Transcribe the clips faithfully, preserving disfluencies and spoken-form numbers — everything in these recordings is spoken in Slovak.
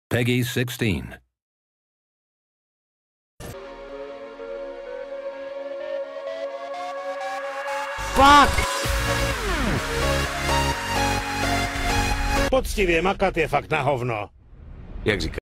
Peggy sixteen. Fuck! Poctivě makat je fakt na hovno. Jak říká.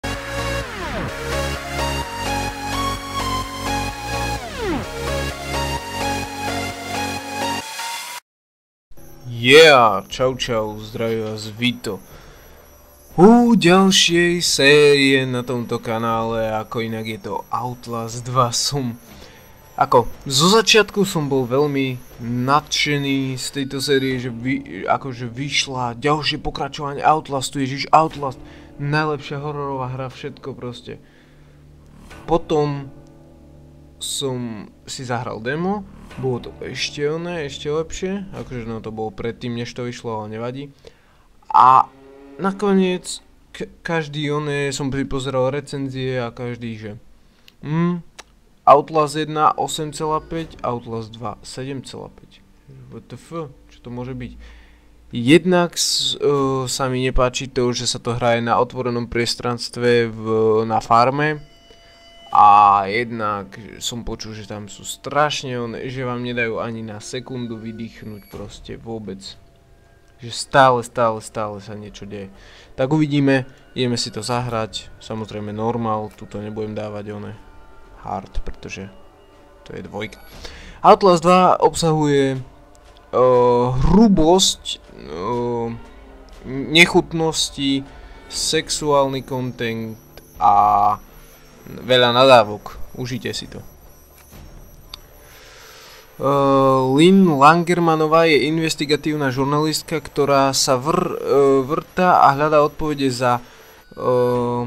Yeah, čau čau, zdraví vás Vito. U ďalšej série na tomto kanále, ako inak je to Outlast dva. Som, ako, zo začiatku som bol veľmi nadšený z tejto série, že vy, akože vyšla ďalšie pokračovanie Outlastu, ježiš, Outlast, najlepšia hororová hra, všetko proste. Potom som si zahral demo, bolo to ešte oné, ešte lepšie, akože no to bolo predtým, než to vyšlo, ale nevadí. A nakoniec, každý oné, som pripozeral recenzie a každý, že mm, Outlast jeden osem celá päť, Outlast dva sedem celá päť. What the fuck, čo to môže byť? Jednak uh, sa mi nepáči to, že sa to hraje na otvorenom priestranstve v, na farme. A jednak som počul, že tam sú strašne oné, že vám nedajú ani na sekundu vydýchnuť proste vôbec. Že stále, stále, stále sa niečo deje. Tak uvidíme, ideme si to zahrať, samozrejme normál, tuto nebudem dávať oné hard, pretože to je dvojka. Outlast dva obsahuje uh, hrubosť, uh, nechutnosti, sexuálny content a veľa nadávok. Užite si to. Uh, Lynn Langermanová je investigatívna žurnalistka, ktorá sa vr, uh, vrta a hľadá odpovede za uh,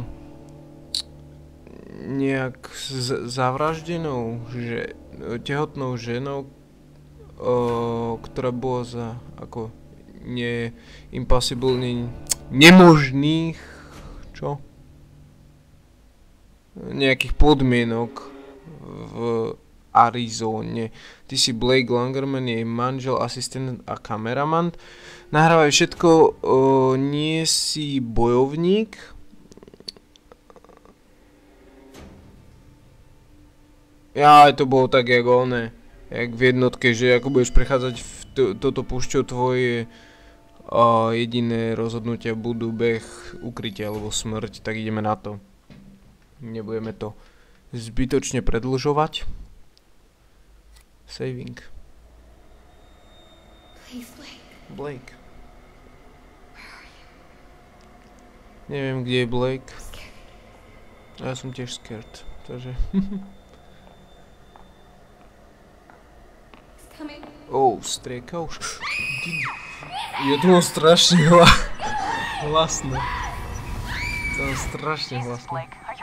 nejak zavraždenou že, tehotnou ženou, uh, ktorá bola za ako ne, impossible, ne, nemožných čo? nejakých podmienok v Arizóne. Ty si Blake Langerman, jej manžel, asistent a kameraman. Nahrávajú všetko, o, nie si bojovník. Ja, to bolo tak, jak oné, jak v jednotke, že ako budeš prechádzať v toto púšťou, tvoje o, jediné rozhodnutia budú beh, ukrytie alebo smrť, tak ideme na to. Nebudeme to zbytočne predĺžovať. Saving. Please, Blake. Blake. Neviem, kde je Blake. Ja som tiež scared, takže... Oh, strieka už. Je to strašne hlasné. To je strašne hlasné.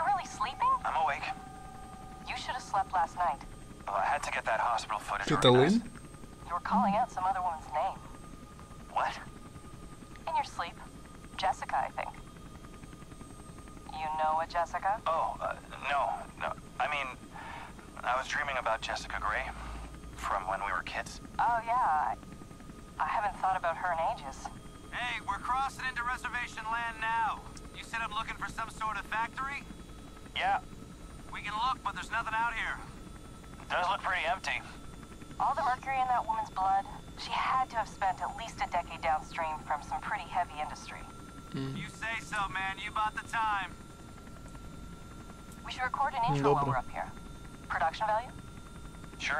Last night. Well, I had to get that hospital footage. Is it Lynn? You were calling out some other woman's name. What? In your sleep. Jessica, I think. You know a Jessica? Oh, uh, no, no. I mean, I was dreaming about Jessica Gray from when we were kids. Oh, yeah. I, I haven't thought about her in ages. Hey, we're crossing into reservation land now. You said I'm looking for some sort of factory? Yeah. We can look, but there's nothing out here. It does look pretty empty. All the mercury in that woman's blood, she had to have spent at least a decade downstream from some pretty heavy industry. Mm. You say so, man. You bought the time. We should record an intro while we're up here. Production value? Sure.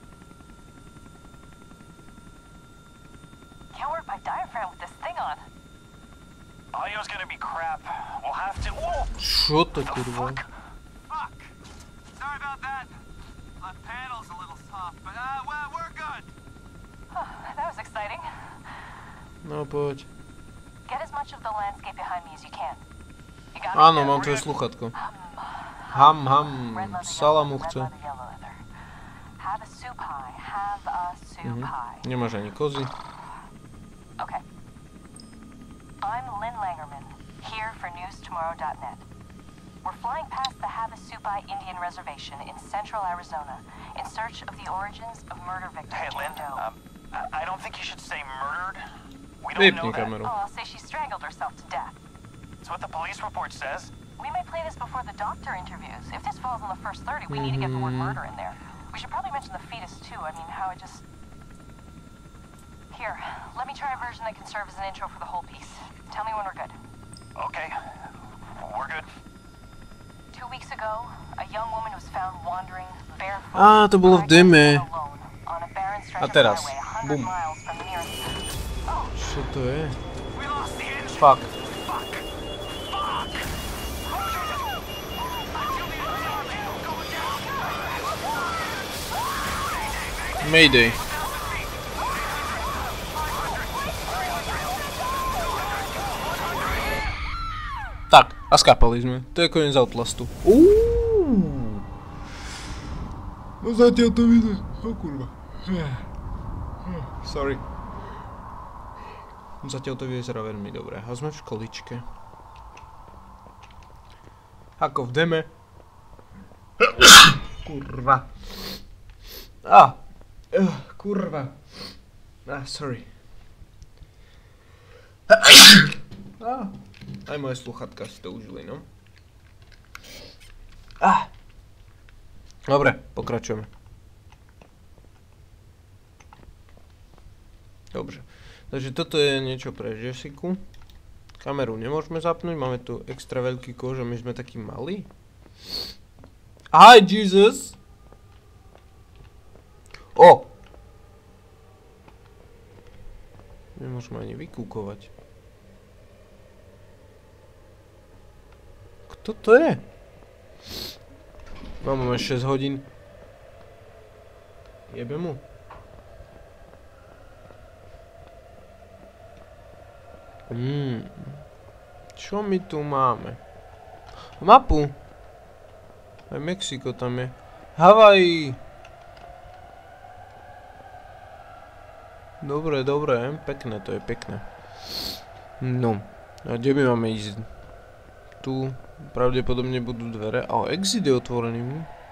Can't work my diaphragm with this thing on. Audio's gonna be crap. We'll have to... Whoa! Čo to kurva? Fuck! Sorry about that. Left panel's a little soft, but uh, well, we're good. Oh, that was exciting. No poď. Get as much of the landscape behind me as you can. You got Áno, mám tvoje sluchátko. Ham, ham, salamu chce. Have a soup pie, have a soup pie. Nemáš ani kozy. Okay. I'm Lynn Langerman, here for news tomorrow dot net. We're flying past the Havasupai Indian Reservation in central Arizona in search of the origins of murder victim Hey, Lynn, Jane Doe. um, I don't think you should say murdered. We don't know that. Oh, I'll say she strangled herself to death. That's what the police report says. We may play this before the doctor interviews. If this falls on the first thirty, we need to get the word murder in there. We should probably mention the fetus too. I mean, how it just... Here, let me try a version that can serve as an intro for the whole piece. Tell me when we're good. Okay, we're good. Two weeks ago, a young woman was found wandering barefoot. A, to było w dymie. alone on a barren stretch A of teraz, highway one hundred bum. miles from the nearest... Oh, Co to je? We lost the engine. Fuck. Fuck. Fuck. Mayday. Tak, a skápali sme. To je koniec Outlastu. Uuuu. No zatiaľ to vyzerá. Oh kurva. Sorry. Zatiaľ to vyzerá veľmi dobré. A sme v školičke. Ako v deme. Kurva. Ah. Uh, kurva. Ah, sorry. Ah. Aj moje sluchatka si to užili, no. Ah. Dobre, pokračujeme. Dobre. Takže toto je niečo pre Jessiku. Kameru nemôžeme zapnúť, máme tu extra veľký kož a my sme takí malí. Hi, Jesus! O! Nemôžeme ani vykúkovať. Kto to je? Máme šesť hodín. Jebe mu. Hmm. Čo my tu máme? Mapu. Aj Mexiko tam je. Hawaii. Dobre, dobre. Pekné, to je pekné. No. A kde my máme ísť? Tu pravdepodobne budú dvere. A exit je otvorený.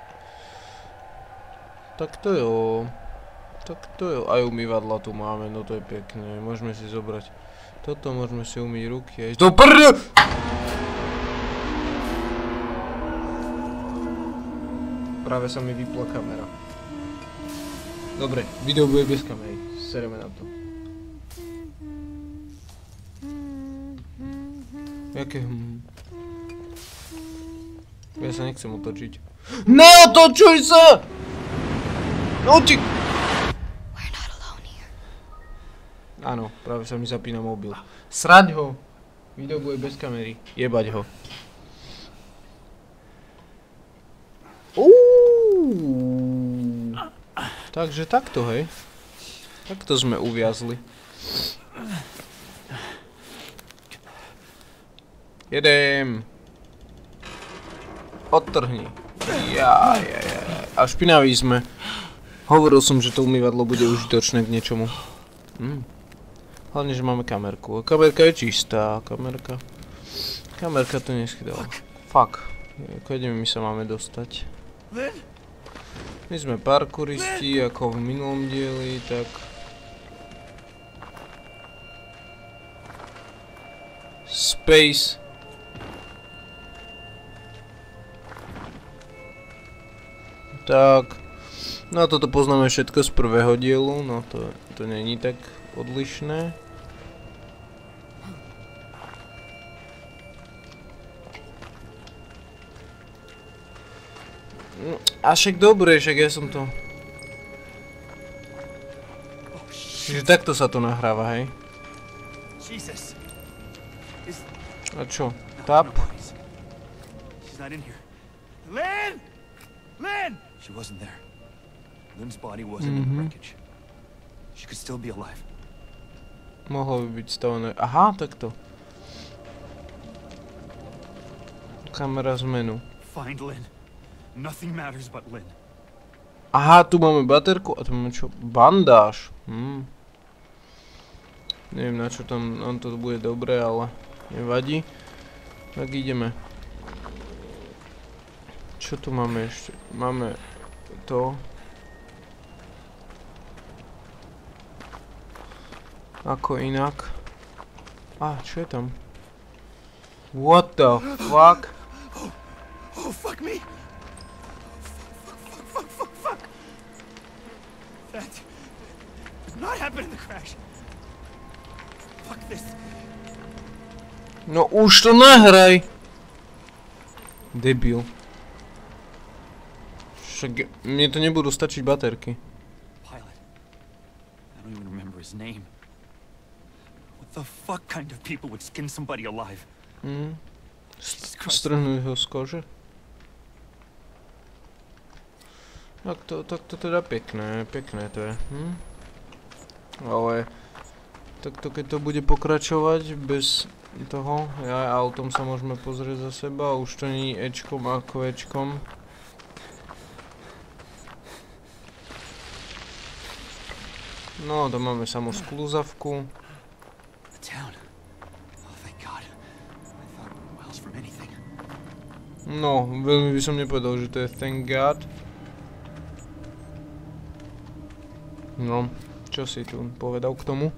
Tak to jo. Tak to jo. Aj umývadla tu máme, no to je pekné. Môžeme si zobrať. Toto môžeme si umýť ruky aj... Do prde! Práve sa mi vypla kamera. Dobre, video bude bez kamery. Sereme na to. Jaké hm... Ja sa nechcem otočiť. Neotočuj sa! Uti... Áno, práve sa mi zapína mobil. Srať ho! Video bude bez kamery. Jebať ho. Uuuu. Takže takto, hej. Takto sme uviazli. Jedem. Odtrhni. Ja, ja, ja. A špinaví sme. Hovoril som, že to umývadlo bude užitočné k niečomu. Hm. Hlavne, že máme kamerku. Kamerka je čistá. Kamerka. Kamerka to neschydala. Fuck. Kde my sa máme dostať? My sme parkouristi, ako v minulom dieli, tak... Space. Tak. No a toto poznáme všetko z prvého dielu, no to, to není tak odlišné. A však dobre, však ja som to... Čiže takto sa to nahráva, hej? A čo? Tap? Lynn! Lynn! She wasn't there. Lynn's body wasn't in the wreckage. She could still be alive. Mohlo by byť stavené. Aha, takto. Kamera zmenu. Find Lynn. Nothing matters but Lynn. Aha, tu máme baterku a tu máme čo? Bandáž. Hm. Neviem, na čo tam nám to bude dobré, ale nevadí. Tak ideme. Čo tu máme ešte? Máme to. Ako inak? A, čo je tam? What the fuck? Oh, fuck me. Fuck, fuck, fuck, fuck. That did not happen in the crash. Fuck this. No už to nahraj! Debil. Však mne to nebudú stačiť baterky. Pilot. I don't even remember his name. What the fuck kind of people would skin somebody alive? Mm. Strhnúť ho z kože? Tak to, tak to teda pekné, pekné to je. Hm? Ale takto keď to bude pokračovať bez toho, ja autom sa môžeme pozrieť za seba, už to nie je Ečkom a Kvečkom. No, to máme samú skluzavku. No, veľmi by som nepovedal, že to je thank God. No, čo si tu povedal k tomu?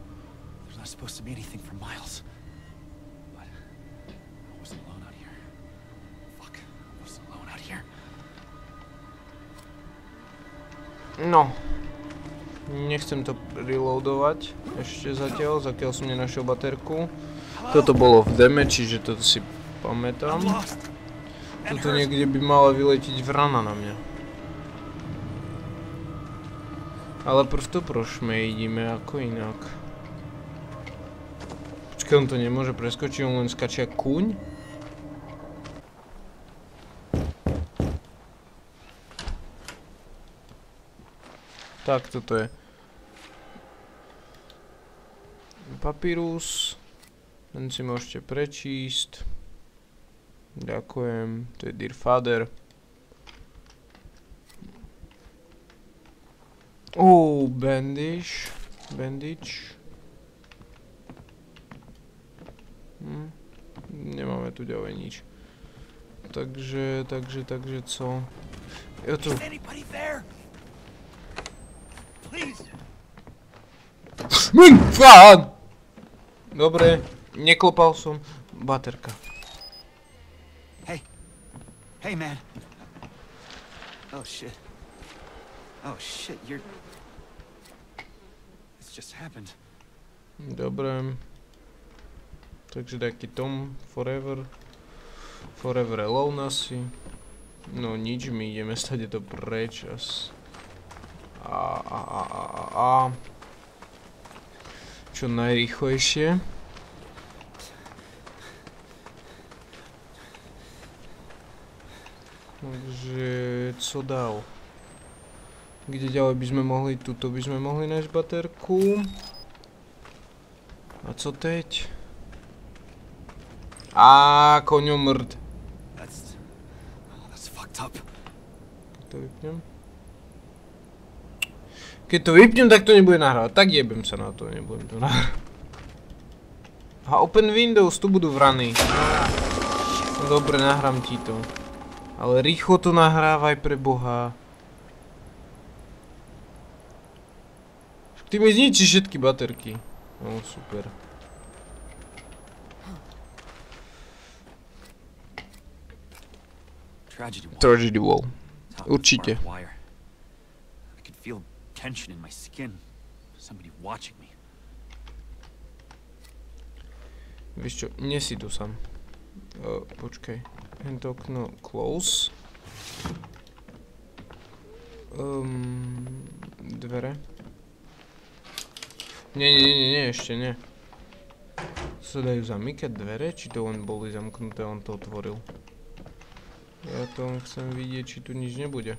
No, nechcem to reloadovať ešte zatiaľ, zatiaľ som nenašiel baterku. Toto bolo v deme, čiže toto si pamätám. Toto niekde by mala vyletiť vrana na mňa. Ale prv to prošme, ideme ako inak. Počkaj, on to nemôže preskočiť, on len skačia kuň? Tak, toto je papírus. Ten si môžete prečísť. Ďakujem, to je Dear Father. Oh, bandage. Bandage. Hm. Nemáme tu ďalej nič. Takže, takže, takže co? Je tu. Fán! Dobre, neklopal som. Baterka. Hey. Hey, man. Oh, shit. Oh, shit, you're... It's just happened. Dobre. Takže taký Tom Forever. Forever Alone asi. No nič, my ideme stade to preč as. A, a, a, a, a, a. Čo najrýchlejšie. Takže, co dál? Kde ďalej by sme mohli? Tuto by sme mohli nájsť baterku. A co teď? Á, koňomrd. Keď to vypnem? Keď to vypnem, tak to nebude nahrávať. Tak jebem sa na to, nebudem to nahrávať. A Open Windows, tu budú vrany. No dobre, nahrám ti to. Ale rýchlo to nahrávaj pre Boha. Ty mi zničíš všetky baterky. No super. Tragedy Wall. Určite. Vieš čo, nie si tu sám. Uh, počkaj. Hento okno close. Um, dvere. Nie, nie, nie, nie, ešte nie. Sa dajú zamykať dvere? Či to len boli zamknuté, on to otvoril? Ja to len chcem vidieť, či tu nič nebude.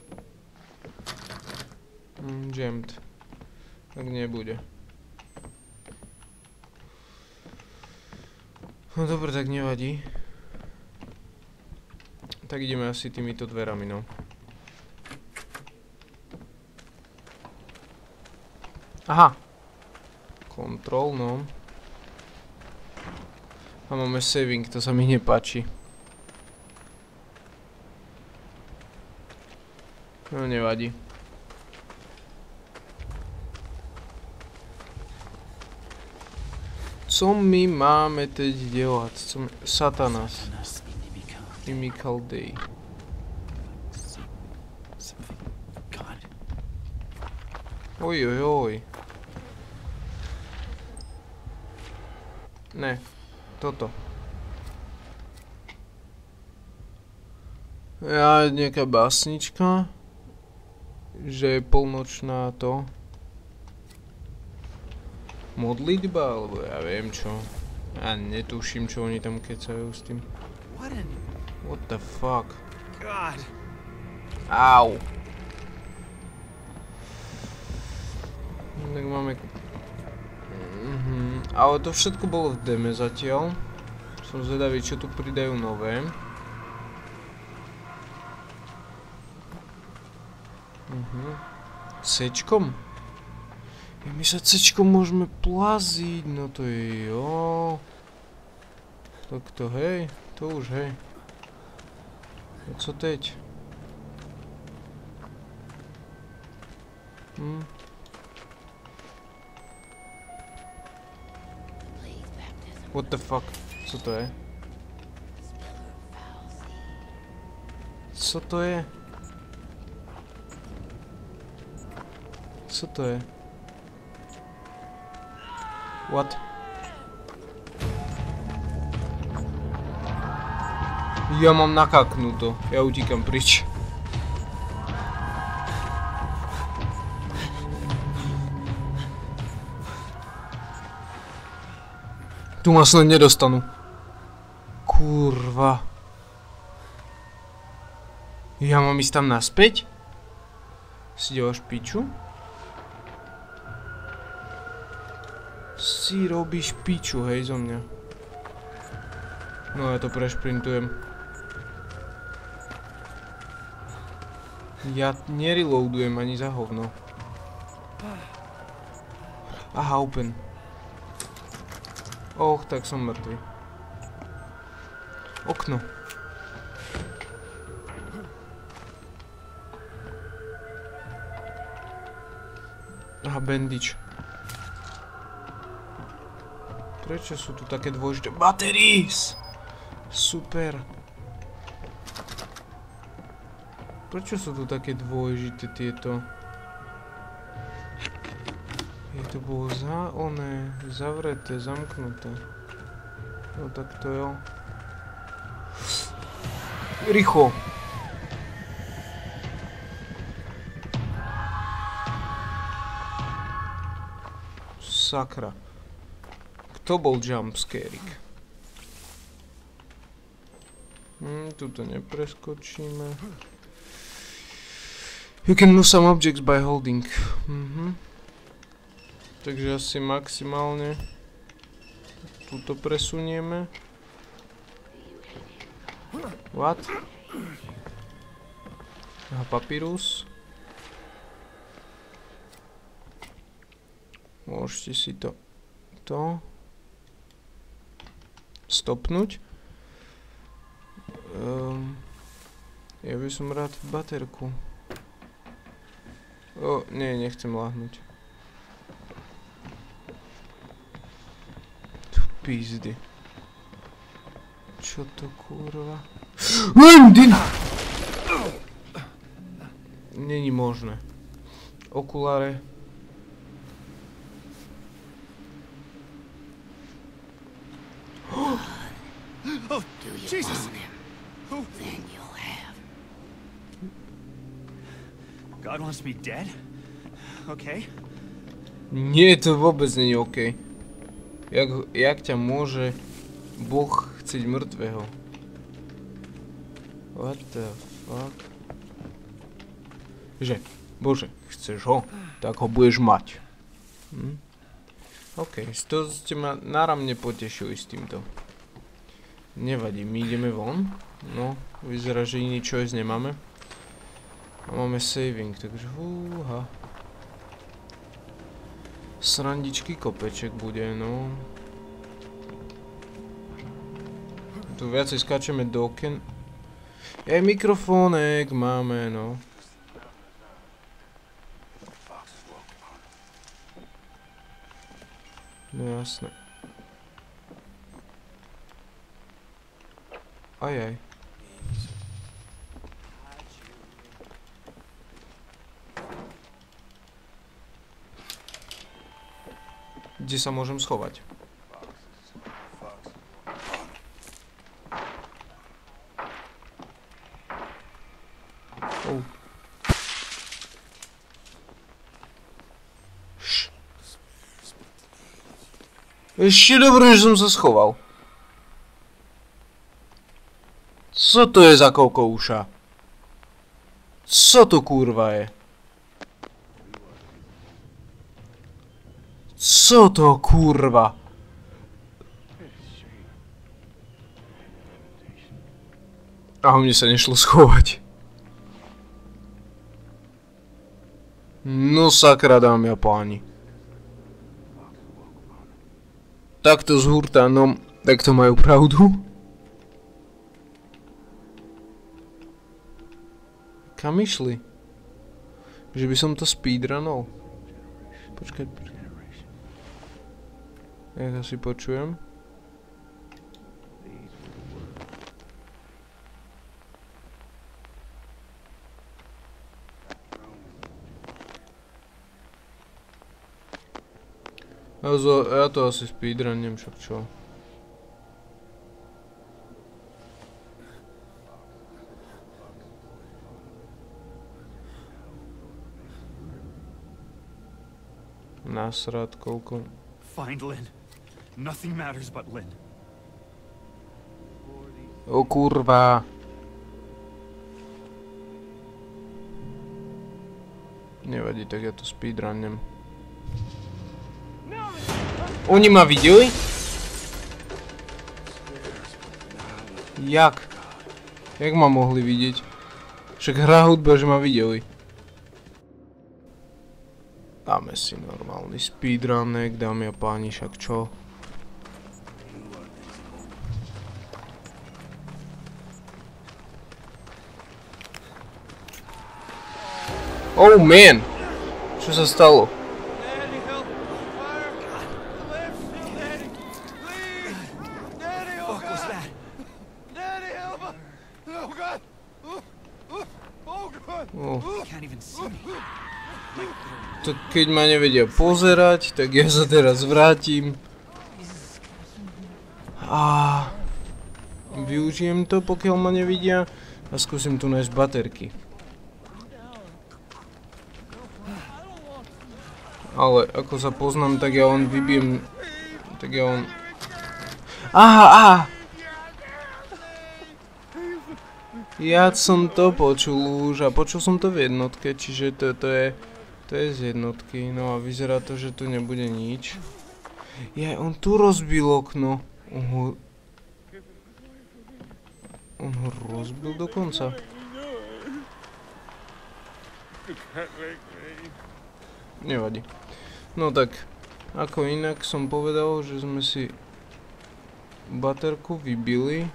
Mm, jammed. Tak nebude. No dobre, tak nevadí. Tak ideme asi týmito dverami, no. Aha. Control, no. A máme saving, to sa mi nepáči. No nevadí. Co my máme teď dělat? Co my... Satanas. Chemical Day. God. Oj, oj, oj. Ne, toto. Ja, nejaká básnička. Že je polnočná to. Modlitba, alebo ja viem čo. Ja netuším, čo oni tam kecajú s tým. What the fuck? God. Au. Tak máme... Mhm. Ale to všetko bolo v deme zatiaľ. Som zvedavý, čo tu pridajú nové. Mhm. Cčkom? Ja, my sa Cčkom môžeme plaziť, no to je jo. Tak to hej, to už hej. A co teď? Hm. What the fuck? Co to je? Co to je? Co to je? What? Ja mám nakaknuto. Ja utíkam prič. Tu ma snad nedostanú. Kurva. Ja mám ísť tam naspäť? Si děláš piču? Si robíš piču, hej, zo mňa. No ja to prešprintujem. Ja nereloadujem ani za hovno. Aha, open. Och, tak som mŕtvy. Okno. Aha, bandage. Prečo sú tu také dôležité? Batteries! Super. Prečo sú tu také dôležité tieto? Je to bolo za oné, zavreté, zamknuté. No tak to jo. Rýchlo. Sakra. Kto bol jumpscarik? Hm, tuto nepreskočíme. You can move some objects by holding. Mhm. Takže asi maximálne tuto presunieme. What? Aha, papírus. Môžete si to to stopnúť. Um, ja by som rád baterku. O, nie, nechcem láhnuť. Tu pizdy. Čo to kurva? Landin! Není možné. Okuláre. Oh, Jesus! Who? Then you'll have. God wants me dead? Okay. Nie, to vôbec nie je OK. Jak, jak ťa môže Boh chcieť mŕtvého? What the fuck? Že, Bože, chceš ho? Tak ho budeš mať. Hm? OK, to ste ma náramne potešili s týmto. Nevadí, my ideme von. No, vyzerá, že iný choice nemáme. A máme saving, takže húha. Srandičky kopeček bude, no. Tu viacej skáčeme do okien. Aj mikrofónek máme, no. No jasné. Ajaj. kde sa môžem schovať. Oh. Ešte dobré, že som sa schoval. Co to je za kokouša? Co to kurva je? Co to kurva? A mne sa nešlo schovať. No sakra, dámy a páni. Takto s hurtánom, tak to majú pravdu. Kam išli? Že by som to speedrunol? Počkaj, počkaj. Ja asi počujem. Ja to asi speedrunem, však čo? Nasrad, koľko? Find Lynn. Nothing matters but Lynn. O kurva. Nevadí, tak ja to speedrunem. Oni ma videli? Jak? Jak ma mohli vidieť? Však hrá hudba, že ma videli. Dáme si normálny speedrunek, dámy a páni, však čo? Oh man! Čo sa stalo? Tak keď ma nevedia pozerať, tak ja sa teraz vrátim. A využijem to, pokiaľ ma nevidia. A skúsim tu nájsť baterky. Ale ako sa poznám, tak ja on vybijem... Tak ja on... Aha, aha! Ja som to počul už a počul som to v jednotke, čiže to, to je... To je z jednotky, no a vyzerá to, že tu nebude nič. Ja, on tu rozbil okno. On ho... On ho rozbil dokonca. Nevadí. No tak, ako inak som povedal, že sme si baterku vybili.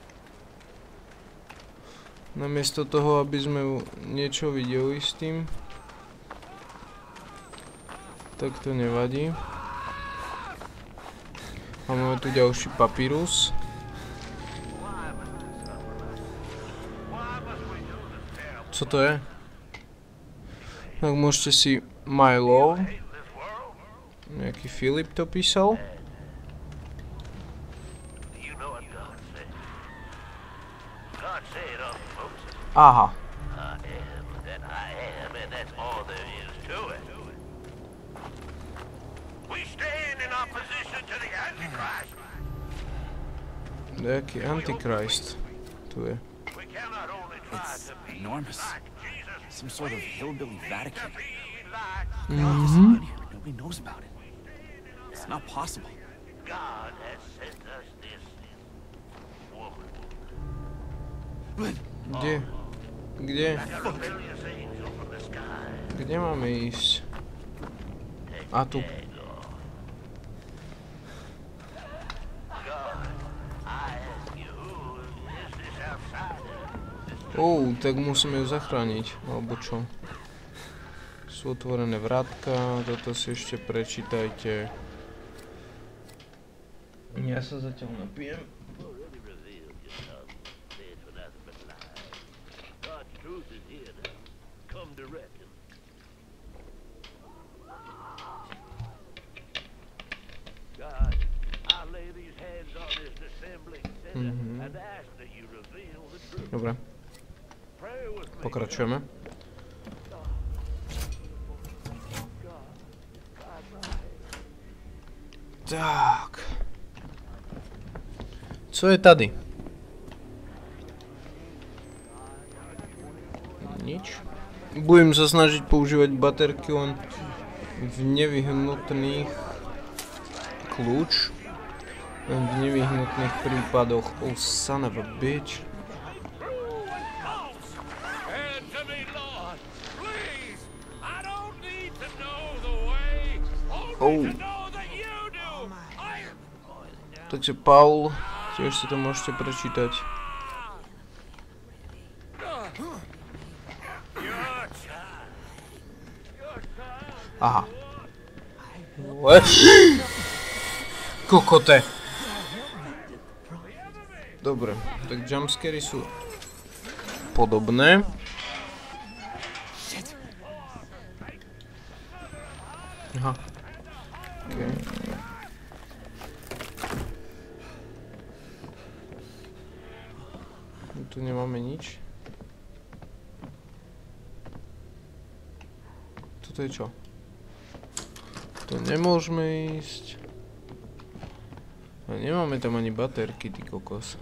Namiesto toho, aby sme niečo videli s tým. Tak to nevadí. A máme tu ďalší papírus. Co to je? Tak môžete si My Love. Nejaký Filip to písal. Aha. Jaký Antichrist tu je? It's enormous. Some sort of hillbilly Vatican. Mhm. Nobody knows about it. It's not possible. God has sent us this woman. Kde? Kde? Kde máme ísť? A tu. Ó, tak musíme ju zachrániť, alebo čo? Sú otvorené vrátka, toto si ešte prečítajte. Ja sa zatiaľ napijem. Dobre. Pokračujeme. Tak. Co je tady? Nič. Budem sa snažiť používať baterky len v nevyhnutných kľúč. Len v nevyhnutných prípadoch. Oh, son of a bitch. Oh. Takže Paul, tiež si to môžete prečítať. Aha. Kokote. Dobre, tak jumpscary sú podobné. Aha. Okay. Tu nemáme nič. Toto je čo? To nemôžeme ísť. A nemáme tam ani baterky, ty kokos.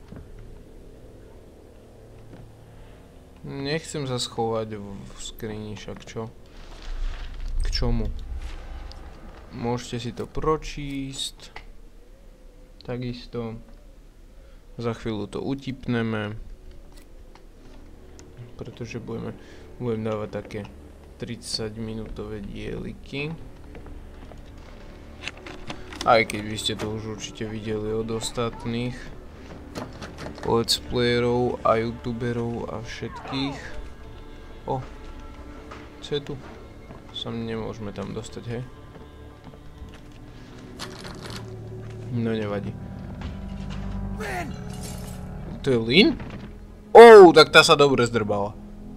Nechcem sa schovať v skrini, však čo? K čomu? Môžete si to pročísť. Takisto. Za chvíľu to utipneme. Pretože budeme, budem dávať také tridsať minútové dieliky. Aj keď vy ste to už určite videli od ostatných let's playerov a youtuberov a všetkých. O, čo je tu? Sam nemôžeme tam dostať, hej? No nevadí. To je Lynn? Oh, tak tá sa dobre zdrbala.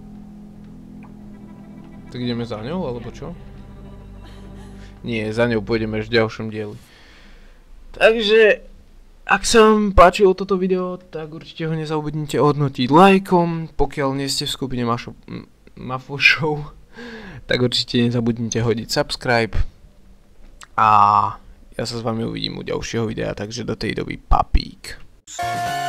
Tak ideme za ňou, alebo čo? Nie, za ňou pôjdeme až v ďalšom dieli. Takže, ak sa vám páčilo toto video, tak určite ho nezabudnite odnotiť lajkom. Pokiaľ nie ste v skupine Mafošov, tak určite nezabudnite hodiť subscribe. A ja sa s vami uvidím u ďalšieho videa, takže do tej doby papík.